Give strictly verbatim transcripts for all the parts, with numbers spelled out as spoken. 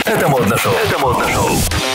Это модно шоу. Это модно шоу.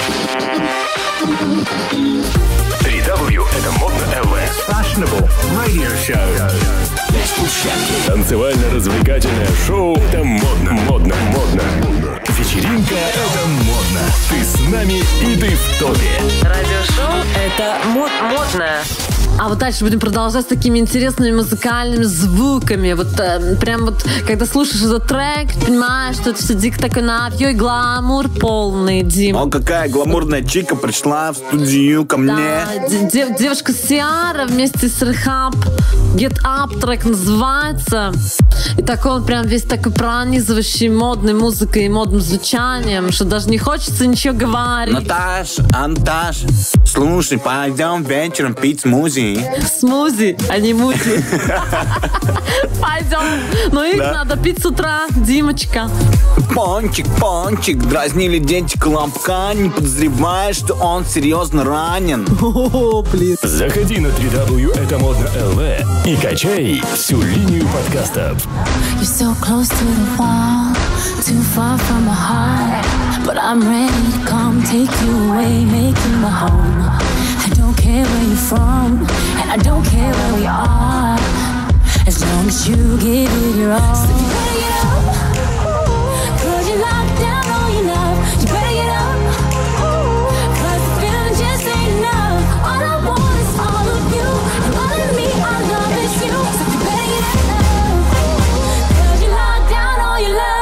три дабл ю это модно эл ви. Fashionable radio show. Танцевально-развлекательное шоу. Это модно, модно, модно. Вечеринка. Это модно. Ты с нами и ты в топе. Радиошоу. Это мод модно. А вот дальше будем продолжать с такими интересными музыкальными звуками. Вот э, прям вот, когда слушаешь этот трек, понимаешь, что это все дико такой навьё и гламур полный, Дим. О, какая гламурная чика пришла в студию ко мне. Да, дев- девушка Сиара вместе с Рехаб. Get Up трек называется. И такой он прям весь такой пронизывающий модной музыкой и модным звучанием, что даже не хочется ничего говорить. Наташ, Анташ, слушай, пойдем вечером пить смузи. Смузи, а не музи. Пойдем. Но их Да. надо пить с утра, Димочка. Пончик, пончик, дразнили дети Колобка, не подозревая, что он серьезно ранен. О, блин. Заходи на три дабл ю это модно эл ви и качай всю линию подкастов. You're so close to the wall, too far from my heart. But I'm ready to come, take you away, make you my home. I don't care where you're from, and I don't care where we are, as long as you give it your all. So you better get up, cause you locked down all your love. You better get up, cause the feeling just ain't enough. All I want is all of you, and all of me I love is you. So you better get up, cause you locked down all your love.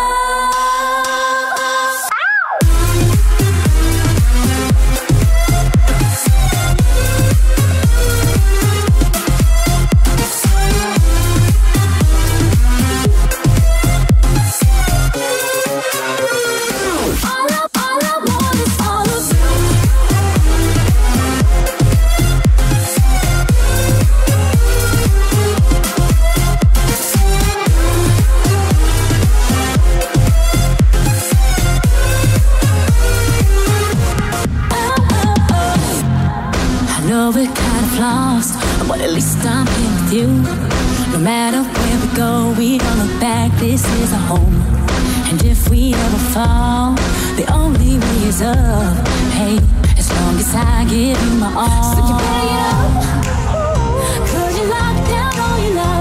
We're kind of lost, but at least I'm here with you. No matter where we go, we don't look back, this is our home. And if we ever fall, the only way is up. Hey, as long as I give you my all. So you better get up, cause you locked down all your love.